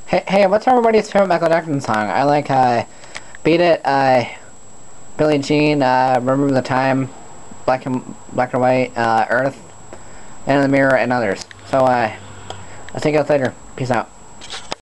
Hey, what's everybody's favorite Michael Jackson song? I like "Beat It," "Billie Jean," "Remember the Time," Black and White," "Earth," "Man in the Mirror," and others. So, I'll see you guys later. Peace out.